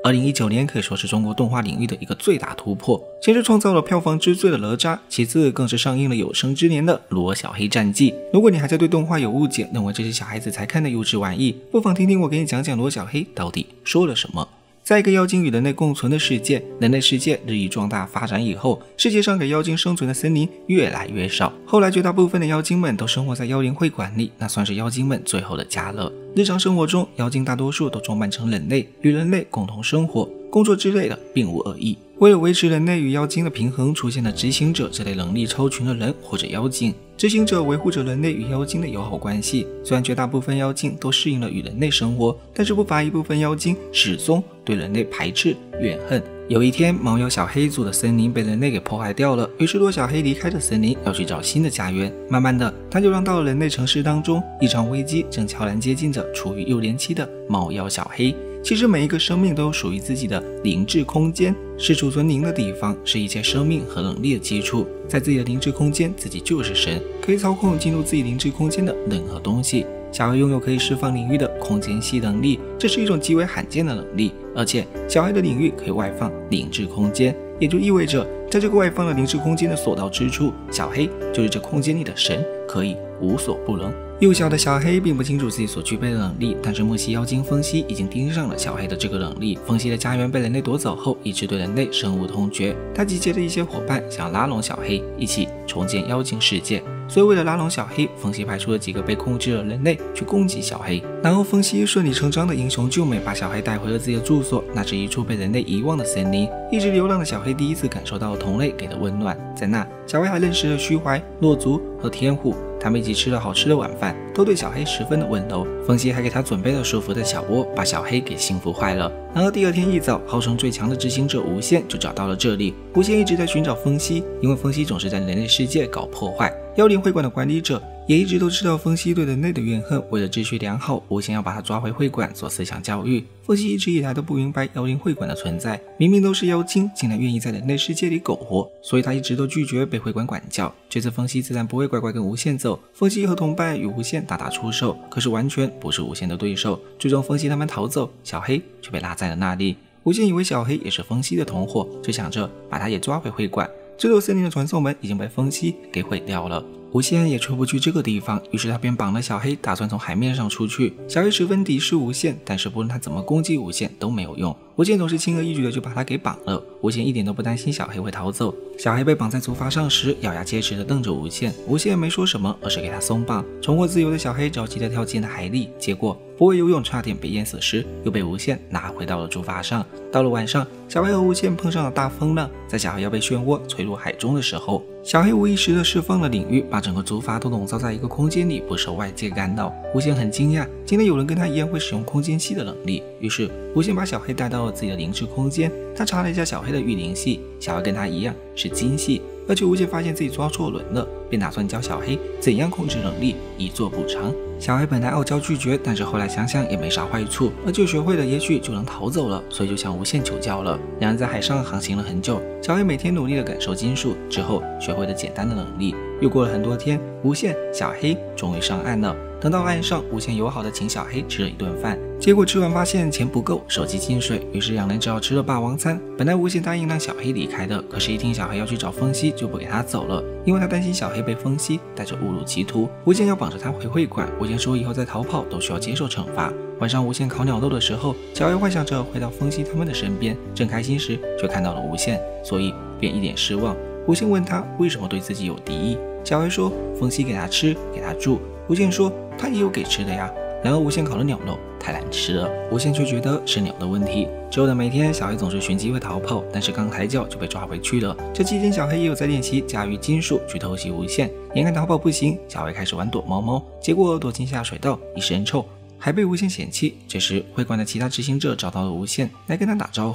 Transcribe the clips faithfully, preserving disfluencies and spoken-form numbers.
二零一九年可以说是中国动画领域的一个最大突破，先是创造了票房之最的哪吒，其次更是上映了有生之年的罗小黑战记。如果你还在对动画有误解，认为这是小孩子才看的幼稚玩意，不妨听听我给你讲讲罗小黑到底说了什么。在一个妖精与人类共存的世界，人类世界日益壮大发展以后，世界上给妖精生存的森林越来越少，后来绝大部分的妖精们都生活在妖灵会馆里，那算是妖精们最后的家乐。日常生活中，妖精大多数都装扮成人类，与人类共同生活，工作之类的并无恶意。为了维持人类与妖精的平衡，出现了执行者这类能力超群的人或者妖精。执行者维护着人类与妖精的友好关系，虽然绝大部分妖精都适应了与人类生活，但是不乏一部分妖精始终对人类排斥怨恨。有一天，猫妖小黑住的森林被人类给破坏掉了，于是罗小黑离开了森林，要去找新的家园。慢慢的，他就让到了人类城市当中，一场危机正悄然接近着处于幼年期的猫妖小黑。其实每一个生命都有属于自己的灵智空间，是储存灵的地方，是一切生命和能力的基础。在自己的灵智空间，自己就是神，可以操控进入自己灵智空间的任何东西。小黑拥有可以释放领域的空间系能力，这是一种极为罕见的能力，而且小黑的领域可以外放灵智空间，也就意味着在这个外放的灵智空间的所到之处，小黑就是这空间里的神，可以无所不能。幼小的小黑并不清楚自己所具备的能力，但是木系妖精风息已经盯上了小黑的这个能力。风息的家园被人类夺走后，一直对人类深恶痛绝，他集结了一些伙伴，想要拉拢小黑，一起重建妖精世界。所以为了拉拢小黑，风息派出了几个被控制的人类去攻击小黑，然后风息顺理成章的英雄救美，把小黑带回了自己的住所，那是一处被人类遗忘的森林。一直流浪的小黑第一次感受到了同类给的温暖，在那，小黑还认识了虚怀、落足和天虎，他们一起吃了好吃的晚饭，都对小黑十分的温柔。风息还给他准备了舒服的小窝，把小黑给幸福坏了。然而第二天一早，号称最强的执行者无限就找到了这里。无限一直在寻找风息，因为风息总是在人类世界搞破坏。妖灵会馆的管理者也一直都知道风息对人类的怨恨，为了秩序良好，无限要把他抓回会馆做思想教育。风息一直以来都不明白妖灵会馆的存在，明明都是妖精，竟然愿意在人类世界里苟活，所以他一直都拒绝被会馆管教。这次风息自然不会乖乖跟无限走，风息和同伴与无限大打出手，可是完全不是无限的对手。最终风息他们逃走，小黑却被拉在了那里。无限以为小黑也是风息的同伙，就想着把他也抓回会馆。这座森林的传送门已经被风息给毁掉了，无限也出不去这个地方，于是他便绑了小黑，打算从海面上出去。小黑十分敌视无限，但是不论他怎么攻击无限都没有用，无限总是轻而易举的就把他给绑了。无限一点都不担心小黑会逃走，小黑被绑在竹筏上时，咬牙切齿的瞪着无限，无限没说什么，而是给他松绑。重获自由的小黑着急的跳进了海里，结果不会游泳差点被淹死时，又被无限拿回到了竹筏上。到了晚上，小黑和无限碰上了大风浪，在小黑要被漩涡吹入海中的时候，小黑无意识的释放了领域，把整个竹筏都笼罩在一个空间里，不受外界干扰。无限很惊讶，今天有人跟他一样会使用空间系的能力，于是无限把小黑带到了自己的灵智空间。他查了一下小黑的御灵系，小黑跟他一样是金系，而且无限发现自己抓错轮了，便打算教小黑怎样控制能力，以作补偿。小黑本来傲娇拒绝，但是后来想想也没啥坏处，而就学会了也许就能逃走了，所以就向无限求教了。两人在海上航行了很久，小黑每天努力的感受金属，之后学会了简单的能力。又过了很多天，无限、小黑终于上岸了。等到岸上，无限友好的请小黑吃了一顿饭，结果吃完发现钱不够，手机进水，于是两人只好吃了霸王餐。本来无限答应让小黑离开的，可是一听小黑要去找风息，就不给他走了，因为他担心小黑被风息带着误入歧途。无限要绑着他回会馆，无限说以后再逃跑都需要接受惩罚。晚上无限烤鸟肉的时候，小黑幻想着回到风息他们的身边，正开心时却看到了无限，所以便一脸失望。无限问他为什么对自己有敌意，小黑说风息给他吃给他住，无限说他也有给吃的呀。然而无限烤的鸟肉太难吃了，无限却觉得是鸟的问题。之后的每天，小黑总是寻机会逃跑，但是刚抬脚就被抓回去了。这期间，小黑也有在练习驾驭金属去偷袭无限。眼看逃跑不行，小黑开始玩躲猫猫，结果躲进下水道，一身臭，还被无限嫌弃。这时，会馆的其他执行者找到了无限，来跟他打招呼。他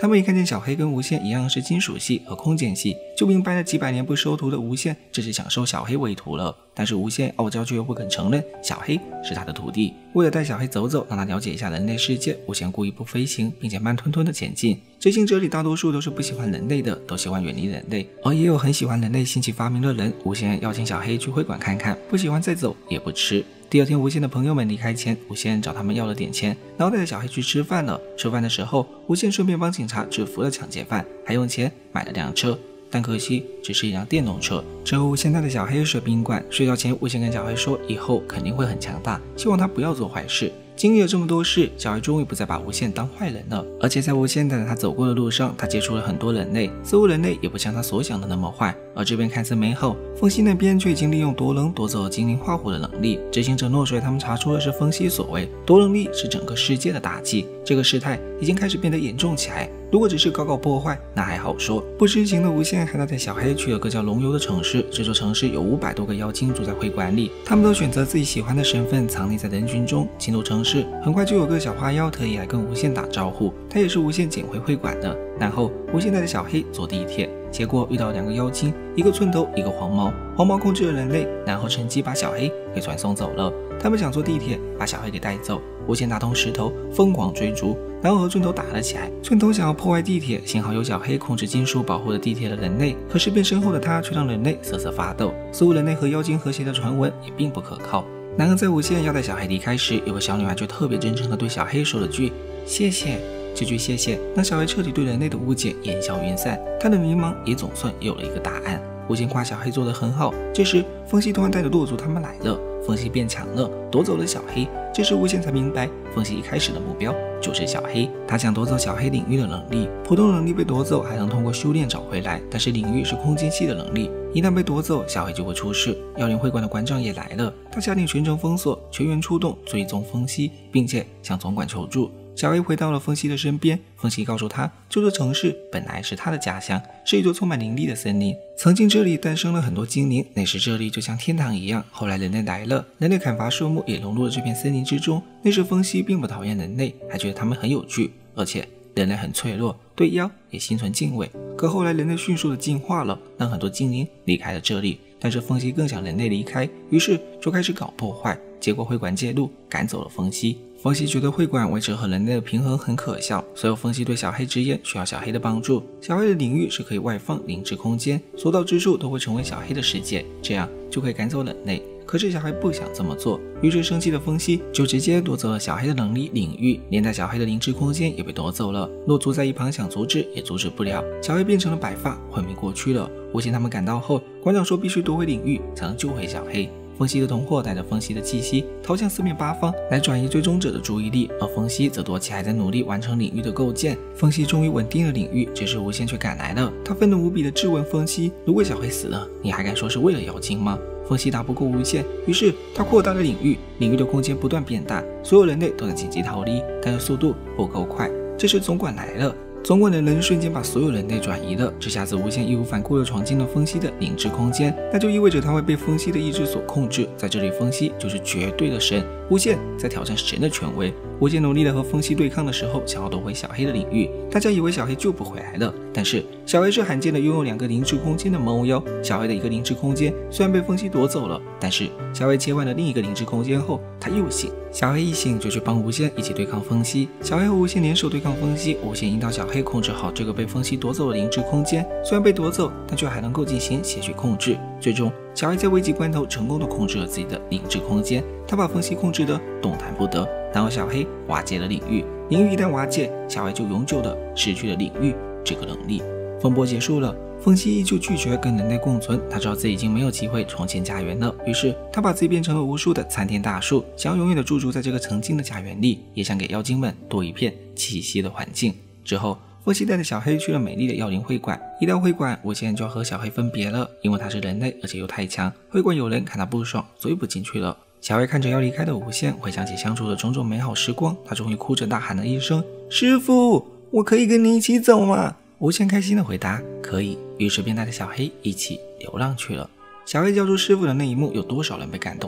他们一看见小黑跟无限一样是金属系和空间系，就明白了几百年不收徒的无限这是想收小黑为徒了。但是无限傲娇却又不肯承认小黑是他的徒弟。为了带小黑走走，让他了解一下人类世界，无限故意不飞行，并且慢吞吞的前进。这行者里大多数都是不喜欢人类的，都喜欢远离人类，而也有很喜欢人类新奇发明的人。无限邀请小黑去会馆看看，不喜欢再走也不吃。第二天，无限的朋友们离开前，无限找他们要了点钱，然后带着小黑去吃饭了。吃饭的时候，无限顺便帮警察制服了抢劫犯，还用钱买了辆车，但可惜只是一辆电动车。之后，无限带着小黑睡宾馆，睡觉前，无限跟小黑说，以后肯定会很强大，希望他不要做坏事。经历了这么多事，小黑终于不再把无限当坏人了。而且在无限带着他走过的路上，他接触了很多人类，似乎人类也不像他所想的那么坏。而这边看似美好，风息那边却已经利用夺能夺走了精灵化火的能力。执行者诺水他们查出的是风息所谓夺能力是整个世界的大忌，这个事态已经开始变得严重起来。如果只是搞搞破坏，那还好说。不知情的无限还带着小黑去了个叫龙游的城市，这座城市有五百多个妖精住在会馆里，他们都选择自己喜欢的身份藏匿在人群中。进入城市，很快就有个小花妖特意来跟无限打招呼，他也是无限捡回会馆的。然后无限带着小黑坐地铁，结果遇到两个妖精，一个寸头，一个黄毛。黄毛控制了人类，然后趁机把小黑给传送走了。他们想坐地铁把小黑给带走，无限打通石头，疯狂追逐，然后和寸头打了起来。寸头想要破坏地铁，幸好有小黑控制金属保护了地铁的人类，可是变身后的他却让人类瑟瑟发抖，似乎人类和妖精和谐的传闻也并不可靠。然而在无限要带小黑离开时，有个小女孩却特别真诚地对小黑说了句谢谢。这句谢谢让小黑彻底对人类的误解烟消云散，他的迷茫也总算有了一个答案。无限夸小黑做得很好，这时风息突然带着舵族他们来了，风息变强了，夺走了小黑。这时无限才明白，风息一开始的目标就是小黑，他想夺走小黑领域的能力。普通能力被夺走还能通过修炼找回来，但是领域是空间系的能力，一旦被夺走，小黑就会出事。妖灵会馆的馆长也来了，他下令全城封锁，全员出动追踪风息，并且向总管求助。小黑回到了风息的身边，风息告诉他，这座城市本来是他的家乡，是一座充满灵力的森林，曾经这里诞生了很多精灵，那时这里就像天堂一样。后来人类来了，人类砍伐树木也融入了这片森林之中。那时风息并不讨厌人类，还觉得他们很有趣，而且人类很脆弱，对妖也心存敬畏。可后来人类迅速的进化了，让很多精灵离开了这里，但是风息更想人类离开，于是就开始搞破坏，结果会馆介入，赶走了风息。风息觉得会馆维持和人类的平衡很可笑，所以风息对小黑直言需要小黑的帮助。小黑的领域是可以外放灵智空间，所到之处都会成为小黑的世界，这样就可以赶走人类。可是小黑不想这么做，于是生气的风息就直接夺走了小黑的能力领域，连带小黑的灵智空间也被夺走了。洛族在一旁想阻止也阻止不了，小黑变成了白发，昏迷过去了。无限他们赶到后，馆长说必须夺回领域才能救回小黑。风息的同伙带着风息的气息逃向四面八方，来转移追踪者的注意力，而风息则躲起来在努力完成领域的构建。风息终于稳定了领域，这时无限却赶来了，他愤怒无比的质问风息，如果小黑死了，你还敢说是为了妖精吗？风息打不过无限，于是他扩大了领域，领域的空间不断变大，所有人类都在紧急逃离，但是速度不够快。这时总管来了，总管的人瞬间把所有人类转移了，这下子无限义无反顾地闯进了风息的灵智空间，那就意味着他会被风息的意志所控制，在这里风息就是绝对的神，无限在挑战神的权威。无限努力的和风息对抗的时候，想要夺回小黑的领域，大家以为小黑救不回来了，但是小黑是罕见的拥有两个灵智空间的猫妖。小黑的一个灵智空间虽然被风息夺走了，但是小黑切换了另一个灵智空间后，他又醒。小黑一醒就去帮无限一起对抗风息，小黑和无限联手对抗风息，无限引导小黑控制好这个被风息夺走的灵智空间，虽然被夺走，但却还能够进行些许控制。最终小黑在危急关头成功的控制了自己的灵智空间，他把风息控制的动弹不得，然后小黑瓦解了领域，领域一旦瓦解，小黑就永久的失去了领域这个能力。风波结束了，风息依旧拒绝跟人类共存，他知道自己已经没有机会重建家园了，于是他把自己变成了无数的参天大树，想要永远的驻足在这个曾经的家园里，也想给妖精们多一片栖息的环境。之后风息带着小黑去了美丽的妖灵会馆，一到会馆，无限就要和小黑分别了，因为他是人类，而且又太强，会馆有人看他不爽，所以不进去了。小黑看着要离开的无限，回想起相处的种种美好时光，他终于哭着大喊了一声：师父，我可以跟你一起走吗？无限开心的回答可以，于是便带着小黑一起流浪去了。小黑叫出师父的那一幕，有多少人被感动到？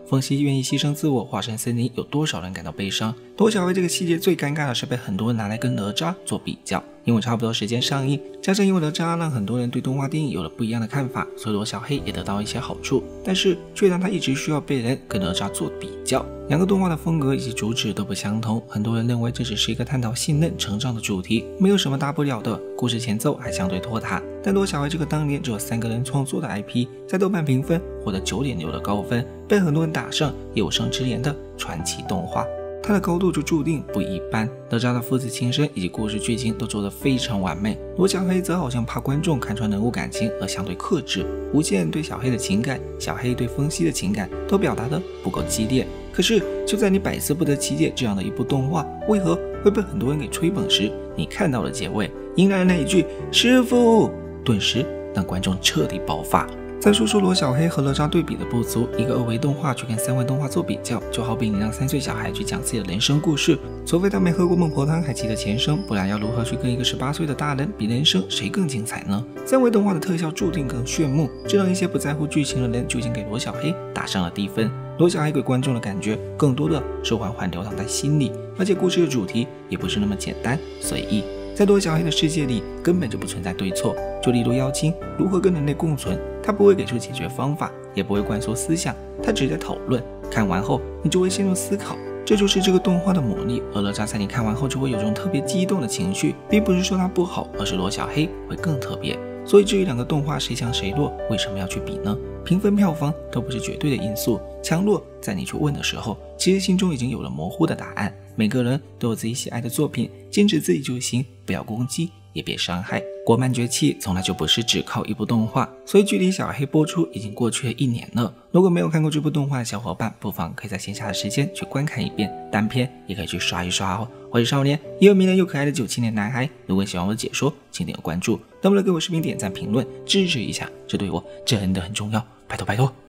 风夕愿意牺牲自我化身森林，有多少人感到悲伤？罗小黑这个细节最尴尬的是被很多人拿来跟哪吒做比较，因为差不多时间上映，加上因为哪吒让很多人对动画电影有了不一样的看法，所以罗小黑也得到一些好处，但是却让他一直需要被人跟哪吒做比较。两个动画的风格以及主旨都不相同，很多人认为这只是一个探讨信任成长的主题，没有什么大不了的，故事前奏还相对拖沓。但罗小黑这个当年只有三个人创作的 I P， 在豆瓣评分获得 九点六 的高分，被很多人打上有生之年的传奇动画。它的高度就注定不一般，哪吒的父子情深以及故事剧情都做得非常完美。罗小黑则好像怕观众看穿人物感情而相对克制，无限对小黑的情感，小黑对风夕的情感都表达得不够激烈。可是就在你百思不得其解这样的一部动画为何会被很多人给吹捧时，你看到了结尾，迎来了那一句师父，顿时让观众彻底爆发。再说说罗小黑和哪吒对比的不足，一个二维动画去跟三维动画做比较，就好比你让三岁小孩去讲自己的人生故事，除非他没喝过孟婆汤还记得前生，不然要如何去跟一个十八岁的大人比人生谁更精彩呢？三维动画的特效注定更炫目，这让一些不在乎剧情的人就已经给罗小黑打上了低分。罗小黑给观众的感觉更多的是缓缓流淌在心里，而且故事的主题也不是那么简单随意。在罗小黑的世界里根本就不存在对错，就例如妖精如何跟人类共存，他不会给出解决方法，也不会灌输思想，他只在讨论。看完后你就会陷入思考，这就是这个动画的魔力。而哪吒在你看完后就会有种特别激动的情绪，并不是说它不好，而是罗小黑会更特别。所以至于两个动画谁强谁弱，为什么要去比呢？评分票房都不是绝对的因素，强弱在你去问的时候，其实心中已经有了模糊的答案。每个人都有自己喜爱的作品，坚持自己就行，不要攻击，也别伤害。国漫崛起从来就不是只靠一部动画，所以距离小黑播出已经过去了一年了。如果没有看过这部动画的小伙伴，不妨可以在闲暇的时间去观看一遍，单片也可以去刷一刷哦。我是少年，也有迷人又可爱的九七年男孩。如果喜欢我的解说，请点个关注，能不能给我视频点赞评论支持一下，这对我真的很重要，拜托拜托。